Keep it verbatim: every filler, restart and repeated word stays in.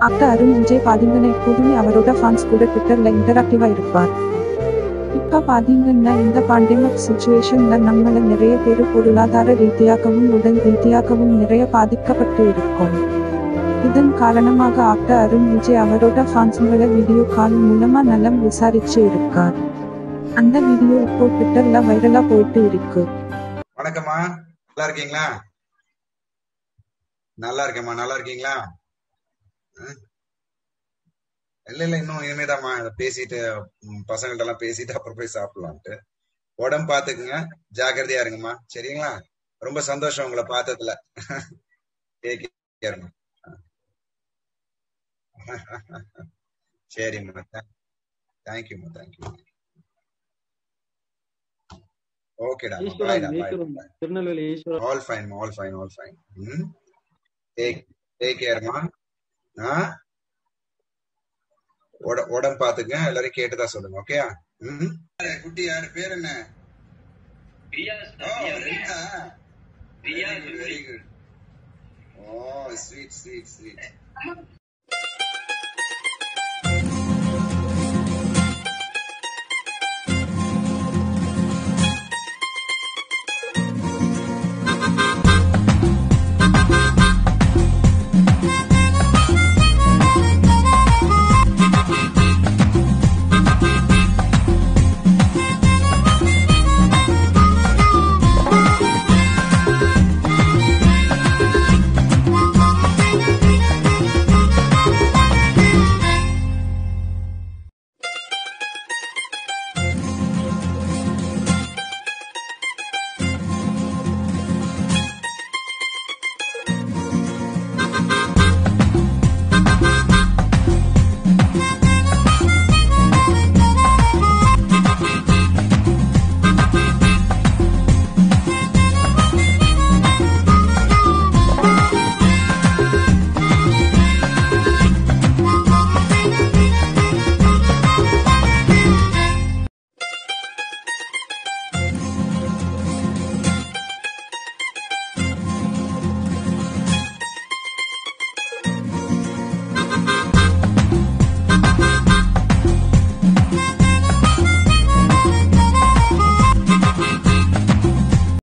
Actor Arun Vijay பாத்தீங்கன்னா எப்போதுமே அவரோட ஃபேன்ஸ் கூட ட்விட்டர்ல இன்டராக்டிவா இருப்பார். இப்ப பாத்தீங்கன்னா இந்த பாண்டமிக் சிச்சுவேஷன்ல நம்மள நிறைய பேரு பொருளாதார ரீதியாகவும் உடல் ரீதியாகவும் நிறைய பாதிக்கப்பட்டு இருக்கும். இதன் காரணமாக ஆக்டர் அருண் விஜய் அவரோட ஃபேன்ஸுங்களை வீடியோ கால் மூலமா நலம் விசாரிச்சு இருக்கார். அந்த வீடியோ இப்போ ட்விட்டர்ல வைரலா போயிட்டு இருக்கு. வணக்கம்மா, நல்லா இருக்கீங்களா? நல்லா இருக்கேம்மா, நல்லா இருக்கீங்களா? இல்ல இல்ல இன்னும் இனிமேதாம்மா பேசிட்டு பசங்கள்ட்ட எல்லாம் பேசிட்டு அப்புறம் போய் சாப்பிடலான்ட்டு. உடம்பு பாத்துக்குங்க, ஜாக்கிரதையா இருங்கம்மா, சரிங்களா? ரொம்ப சந்தோஷம் உங்களை பார்த்ததுல. டேக் கேர்மா. சரிம்மா, தேங்க்யூம்மா, தேங்க்யூ. ஓகேடா, பாய்டா, bye. Tirunelveli Eswaran. All fine, all fine, all fine. Hmm take take கேர்மா. ஆ உடம்பு பாத்துங்க, எல்லாரும் கேட்டுதான் சொல்லுங்க. ஓகேயா? ம் குட்டி யாரு பேர் என்ன? Very good. ஓ ஸ்வீட் ஸ்வீட் ஸ்வீட்.